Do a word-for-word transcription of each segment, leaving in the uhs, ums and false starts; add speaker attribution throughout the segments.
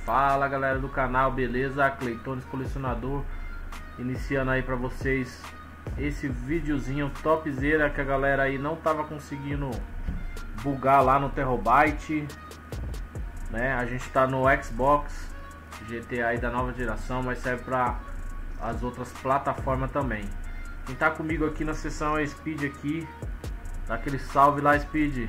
Speaker 1: Fala galera do canal, beleza? Cleitones Colecionador, iniciando aí pra vocês esse videozinho topzera que a galera aí não tava conseguindo bugar lá no Terabyte, né? A gente tá no Xbox G T A aí da nova geração, mas serve para as outras plataformas também. Quem tá comigo aqui na sessão é Speed aqui. Dá aquele salve lá, Speed.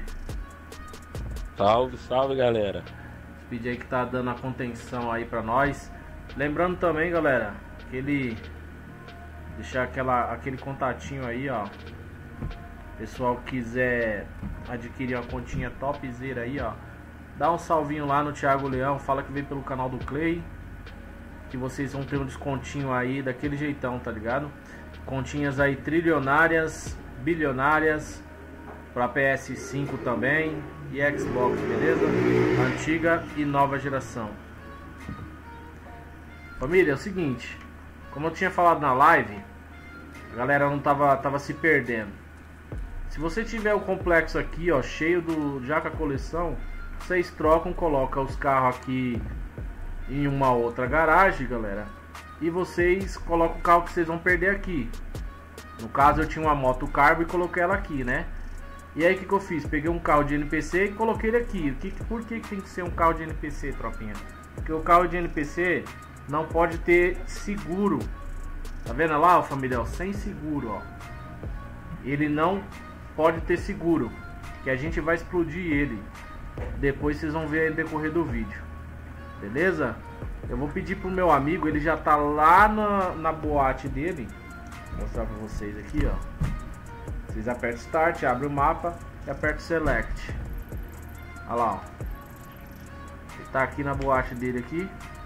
Speaker 2: Salve, salve galera.
Speaker 1: Speed aí que tá dando a contenção aí pra nós. Lembrando também, galera, que ele deixar aquela, aquele contatinho aí, ó. Pessoal que quiser adquirir uma continha topzera aí, ó, dá um salvinho lá no Thiago Leão, fala que veio pelo canal do Clay, que vocês vão ter um descontinho aí daquele jeitão, tá ligado? Continhas aí trilionárias, bilionárias para P S cinco também e Xbox, beleza? Antiga e nova geração. Família, é o seguinte, como eu tinha falado na live, a galera não tava, tava se perdendo. Se você tiver o complexo aqui, ó, cheio do já com a coleção, vocês trocam, colocam os carros aqui em uma outra garagem, galera, e vocês colocam o carro que vocês vão perder aqui. No caso eu tinha uma moto carbo e coloquei ela aqui, né? E aí o que, que eu fiz? Peguei um carro de N P C e coloquei ele aqui. Que, por que, que tem que ser um carro de N P C, tropinha? Porque o carro de N P C não pode ter seguro. Tá vendo lá, ó, família? Sem seguro, ó. Ele não pode ter seguro, que a gente vai explodir ele. Depois vocês vão ver aí no decorrer do vídeo. Beleza? Eu vou pedir pro meu amigo, ele já tá lá na, na boate dele. Vou mostrar pra vocês aqui, ó. Vocês apertam Start, abre o mapa e aperta Select. Olha lá, ó. Ele tá aqui na boate dele aqui.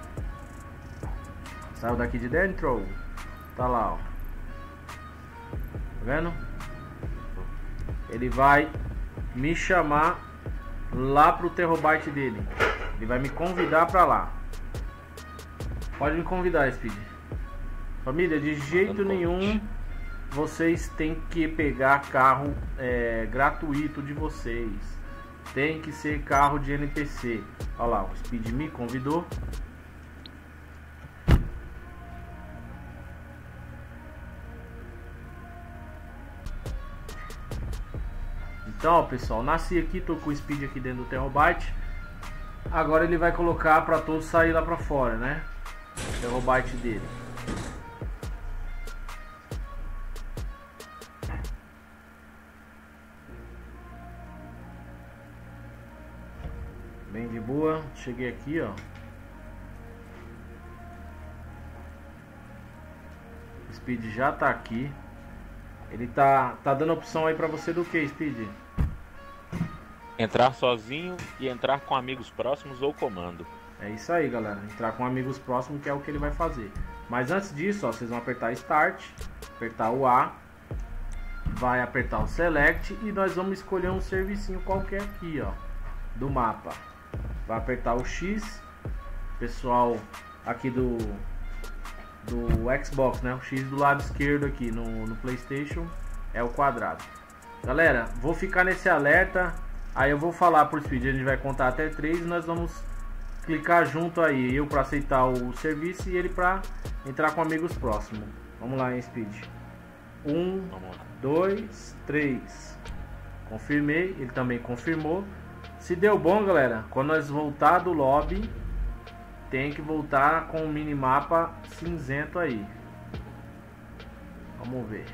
Speaker 1: Saiu daqui de dentro. Tá lá, ó. Tá vendo? Ele vai me chamar lá pro Terabyte dele. Ele vai me convidar pra lá. Pode me convidar, Speed. Família, de jeito nenhum vocês têm que pegar carro é, gratuito de vocês. Tem que ser carro de N P C. Olha lá, o Speed me convidou. Então, ó, pessoal, nasci aqui, tô com o Speed aqui dentro do Terabyte. Agora ele vai colocar para todos sair lá para fora, né? O Terabyte dele. Bem de boa, cheguei aqui, ó. O Speed já tá aqui. Ele tá, tá dando opção aí pra você do que, Speed?
Speaker 2: Entrar sozinho e entrar com amigos próximos ou comando.
Speaker 1: É isso aí, galera. Entrar com amigos próximos, que é o que ele vai fazer. Mas antes disso, ó, vocês vão apertar Start, apertar o A, vai apertar o Select e nós vamos escolher um servicinho qualquer aqui, ó, do mapa. Vai apertar o X, pessoal aqui do do Xbox, né? O X do lado esquerdo aqui no, no PlayStation é o quadrado. Galera, vou ficar nesse alerta. Aí eu vou falar por Speed, a gente vai contar até três e nós vamos clicar junto aí. Eu para aceitar o serviço e ele para entrar com amigos próximos. Vamos lá, hein, Speed. Um, dois, três. Confirmei, ele também confirmou. Se deu bom, galera, quando nós voltar do lobby, tem que voltar com o minimapa cinzento aí. Vamos ver.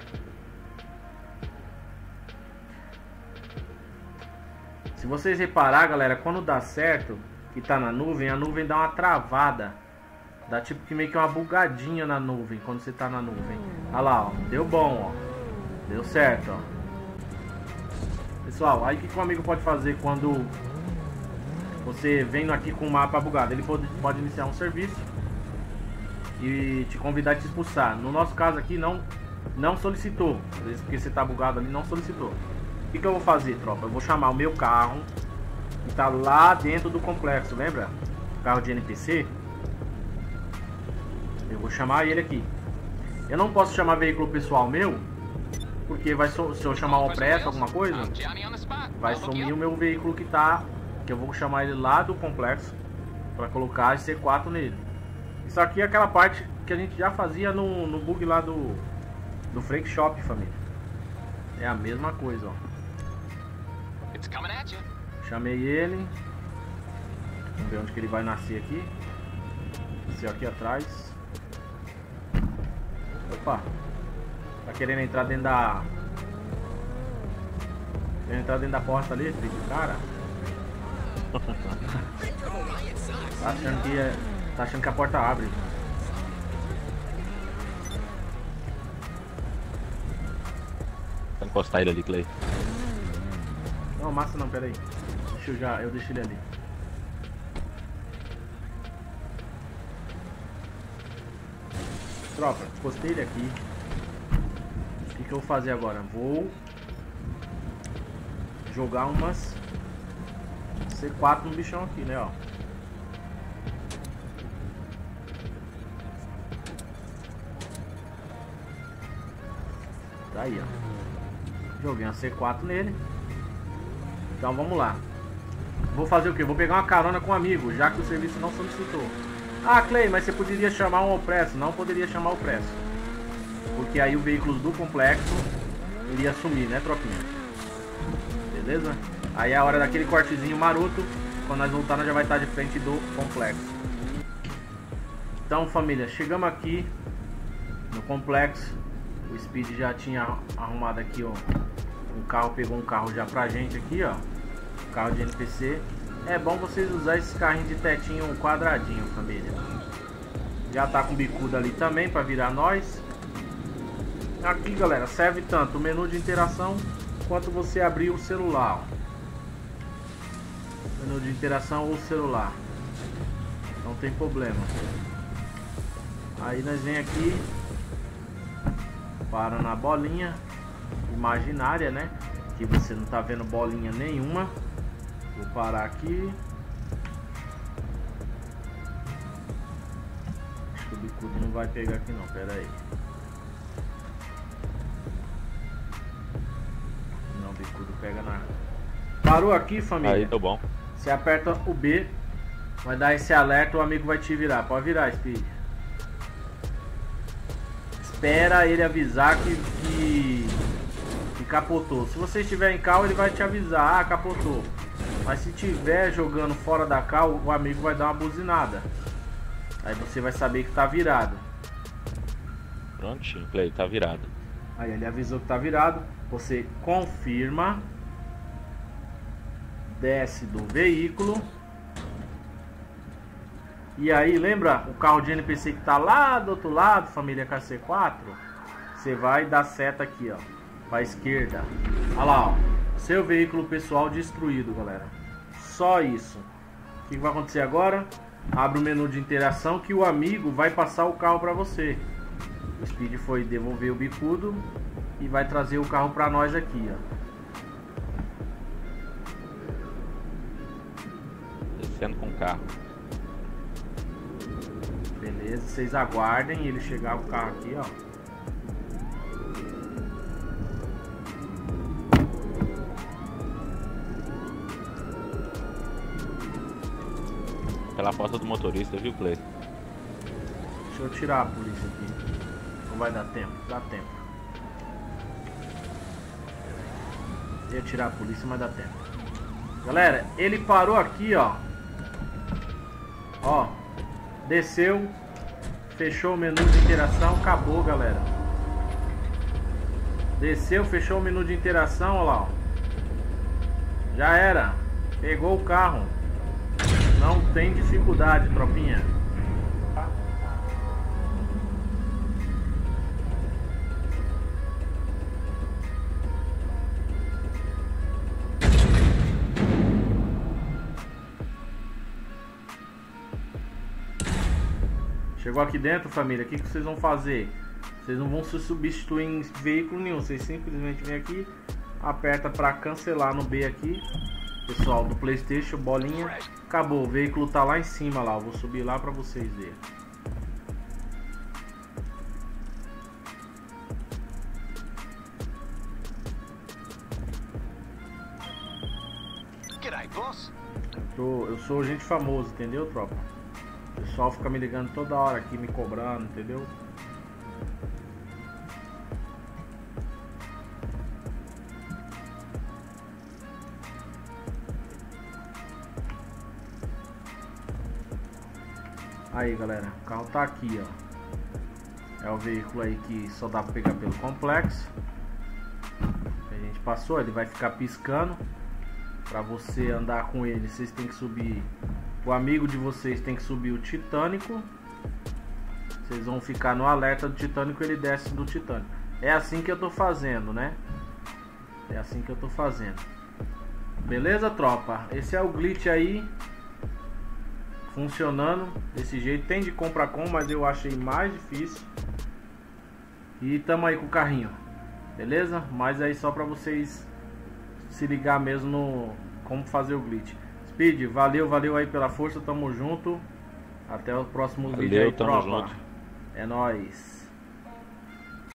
Speaker 1: Se vocês reparar, galera, quando dá certo, que tá na nuvem, a nuvem dá uma travada. Dá tipo que meio que uma bugadinha na nuvem, quando você tá na nuvem. Olha lá, ó. Deu bom, ó. Deu certo, ó. Pessoal, aí o que, que um amigo pode fazer quando você vem aqui com o mapa bugado? Ele pode, pode iniciar um serviço e te convidar a te expulsar. No nosso caso aqui, não, não solicitou. Porque você tá bugado ali, não solicitou. O que, que eu vou fazer, tropa? Eu vou chamar o meu carro, que tá lá dentro do complexo, lembra? Carro de N P C. Eu vou chamar ele aqui. Eu não posso chamar veículo pessoal meu, porque vai so se eu chamar uma pressa, alguma coisa, vai sumir o meu veículo que tá, que eu vou chamar ele lá do complexo para colocar as C quatro nele. Isso aqui é aquela parte que a gente já fazia no, no bug lá do, do Freak Shop, família. É a mesma coisa, ó. Chamei ele. Vamos ver onde que ele vai nascer aqui. Nasceu aqui atrás. Opa. Tá querendo entrar dentro da... Querendo entrar dentro da porta ali, filho, cara. Tá achando que é... Tá achando que a porta abre.
Speaker 2: Vou encostar ele ali, Clay.
Speaker 1: Não, massa não, pera aí. Deixa eu já... Eu deixo ele ali. Tropa, encostei ele aqui. O que que eu vou fazer agora? Vou jogar umas C quatro no bichão aqui, né, ó. Tá aí, ó. Joguei uma C quatro nele. Então vamos lá. Vou fazer o que? Vou pegar uma carona com um amigo, já que o serviço não solicitou. Ah, Clay, mas você poderia chamar um opresso. Não poderia chamar o opresso, porque aí o veículo do complexo iria sumir, né, tropinha? Beleza? Aí é a hora daquele cortezinho maroto. Quando nós voltar, nós já vai estar de frente do complexo. Então, família, chegamos aqui no complexo. O Speed já tinha arrumado aqui, ó. Um carro, pegou um carro já pra gente aqui, ó. Um carro de N P C. É bom vocês usar esses carrinhos de tetinho quadradinho, família. Já tá com bicuda ali também pra virar nós. Aqui, galera, serve tanto o menu de interação quanto você abrir o celular, ó. Menu de interação ou celular. Não tem problema. Aí nós vem aqui, para na bolinha imaginária, né? Que você não tá vendo bolinha nenhuma. Vou parar aqui. Acho que o bicudo não vai pegar aqui não, pera aí. Não, o bicudo pega na... Parou aqui, família?
Speaker 2: Aí, tá bom.
Speaker 1: Você aperta o B, vai dar esse alerta, o amigo vai te virar. Pode virar, Speed. Espera ele avisar que, que, que capotou. Se você estiver em cal, ele vai te avisar. Ah, capotou. Mas se tiver jogando fora da cal, o amigo vai dar uma buzinada. Aí você vai saber que tá virado.
Speaker 2: Prontinho, Clay, tá virado.
Speaker 1: Aí ele avisou que tá virado. Você confirma. Desce do veículo. E aí, lembra o carro de N P C que tá lá do outro lado, família K C quatro? Você vai dar seta aqui, ó, pra esquerda. Olha lá, ó. Seu veículo pessoal destruído, galera. Só isso. O que vai acontecer agora? Abre o menu de interação que o amigo vai passar o carro pra você. O Speed foi devolver o bicudo e vai trazer o carro pra nós aqui, ó.
Speaker 2: Descendo com o carro.
Speaker 1: Beleza, vocês aguardem ele chegar o carro aqui, ó.
Speaker 2: Pela porta do motorista, viu, Clay?
Speaker 1: Deixa eu tirar a polícia aqui. Não vai dar tempo, dá tempo. Eu ia tirar a polícia, mas dá tempo. Galera, ele parou aqui, ó. Ó. Desceu. Fechou o menu de interação. Acabou, galera. Desceu, fechou o menu de interação, ó lá, ó. Já era. Pegou o carro. Não tem dificuldade, tropinha. Chegou aqui dentro, família. O que, que vocês vão fazer? Vocês não vão se substituir em veículo nenhum. Vocês simplesmente vêm aqui, aperta para cancelar no B aqui. Pessoal do PlayStation, bolinha. Acabou, o veículo tá lá em cima lá. Eu vou subir lá para vocês verem.
Speaker 3: G'day, boss.
Speaker 1: Tô, eu sou gente famoso, entendeu, tropa? O pessoal fica me ligando toda hora aqui, me cobrando, entendeu? Aí, galera, o carro tá aqui, ó. É o veículo aí que só dá pra pegar pelo complexo. A gente passou, ele vai ficar piscando. Pra você andar com ele, vocês tem que subir. O amigo de vocês tem que subir o Titânico. Vocês vão ficar no alerta do Titânico, ele desce do Titânico. É assim que eu tô fazendo, né? É assim que eu tô fazendo. Beleza, tropa? Esse é o glitch aí. Funcionando desse jeito. Tem de comprar com, mas eu achei mais difícil. E tamo aí com o carrinho. Beleza? Mas aí só pra vocês se ligar mesmo no como fazer o glitch. Speed, valeu, valeu aí pela força. Tamo junto. Até o próximo
Speaker 2: Valeu,
Speaker 1: vídeo aí,
Speaker 2: tamo
Speaker 1: tropa.
Speaker 2: junto.
Speaker 1: É nóis.